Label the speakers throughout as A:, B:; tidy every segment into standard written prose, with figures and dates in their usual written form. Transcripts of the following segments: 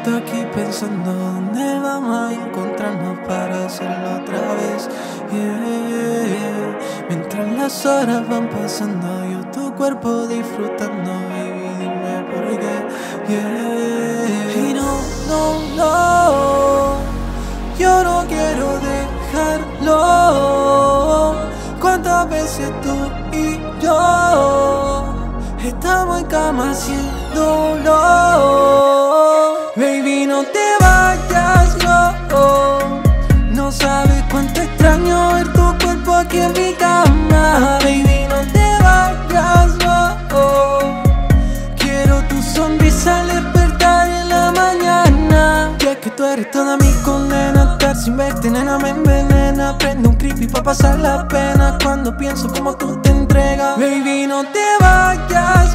A: rato aquí pensando dónde vamos a encontrarnos para hacerlo otra vez, yeah. Mientras las horas van pasando, yo tu cuerpo disfrutando, baby, dime por qué, yeah. Y no, yo no quiero dejarlo. Cuántas veces tú y yo estamos en cama haciéndolo. Baby, no te vayas, no sabes cuánto extraño ver tu cuerpo aquí en mi cama. Baby, no te vayas, quiero tu sonrisa al despertar en la mañana. Y es que tú eres toda mi condena, estar sin verte, nena, me envenena. Prendo un creepy pa' pasar la pena cuando pienso como tú te entregas. Baby, no te vayas,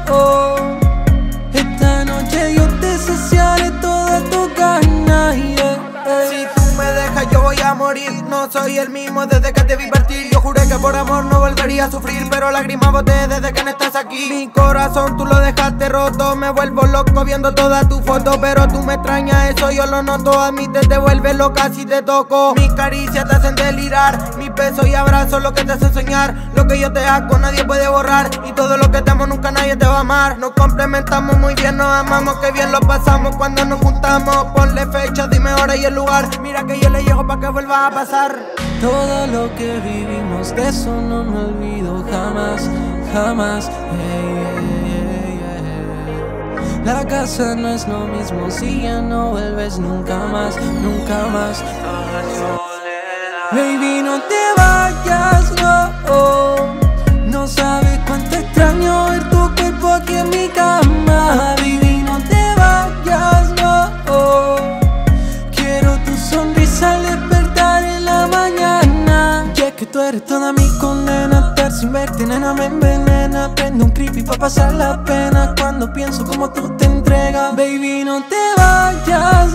A: esta noche yo te saciaré todas tus ganas, yeah.
B: Si tú me dejas yo voy a morir. No soy el mismo desde que te vi partir. Yo juré que por amor no volvería a sufrir, pero lágrimas boté desde que no estás aquí. Mi corazón tú lo dejaste roto. Me vuelvo loco viendo todas tus fotos, pero tú me extrañas, eso yo lo noto. A mí te vuelve loca si te toco. Mis caricias te hacen delirar, mis besos y abrazos lo que te hacen soñar. Lo que yo te hago nadie puede borrar, y todo lo que te amo nunca nadie te va a amar. Nos complementamos muy bien, nos amamos, que bien lo pasamos cuando nos juntamos. Ponle fecha, dime hora y el lugar, mira que yo le llego pa' que vuelva a pasar.
A: Todo lo que vivimos, de eso no me olvido jamás, jamás, La casa no es lo mismo si ya no vuelves nunca más, nunca más. Baby, no te vayas, no sabes cuánto extraño ver tu cuerpo aquí en mi cama. Baby, no te vayas, quiero tu sonrisa al despertar en la mañana. Y es que tú eres toda mi condena, estar sin verte, nena, me envenena. Prendo un creepy pa' pasar la pena cuando pienso como tú te entregas. Baby, no te vayas,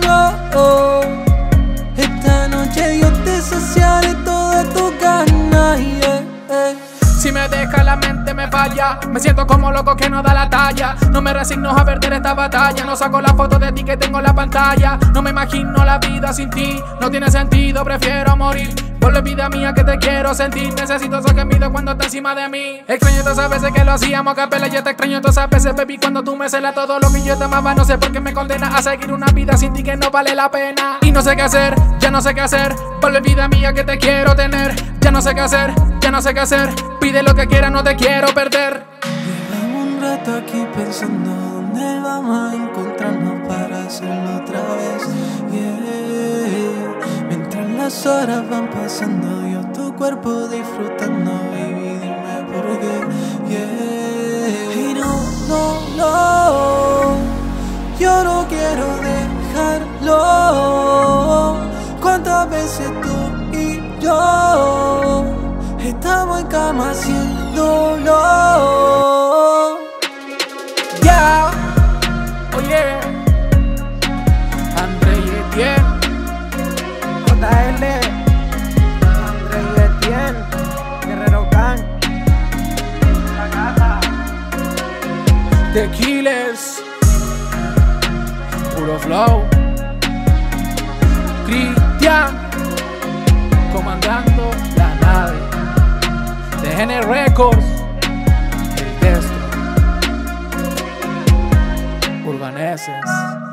A: esta noche yo te saciaré todas tus ganas, yeah.
C: Si me deja la mente me falla, me siento como loco que no da la talla. No me resigno a perder esta batalla, no saco la foto de ti que tengo en la pantalla. No me imagino la vida sin ti, no tiene sentido, prefiero morir. Por la vida mía que te quiero sentir, necesito eso que mido cuando estás encima de mí. Extraño todas esas veces que lo hacíamos a capela, yo te extraño todas esas veces, baby, cuando tú me celas todo lo que yo te amaba. No sé por qué me condenas a seguir una vida sin ti que no vale la pena. Y no sé qué hacer, ya no sé qué hacer, por la vida mía que te quiero tener. Ya no sé qué hacer, ya no sé qué hacer, pide lo que quieras, no te quiero perder.
A: Llevamos un rato aquí pensando dónde vamos a encontrarnos para hacerlo otra vez, yeah. Mientras las horas van pasando, yo tu cuerpo disfrutando, baby, dime por qué, yeah. Y no, yo no quiero dejarlo. Cuántas veces tú y yo estamos en cama haciéndolo.
C: Ya, oye, André y Etienne,
B: JL, André y Etienne, Guerrero Gang, La Gata,
C: The Killers, puro flow, Cristian, comandando la nave, TGN Records, el Destro, Urbaneses.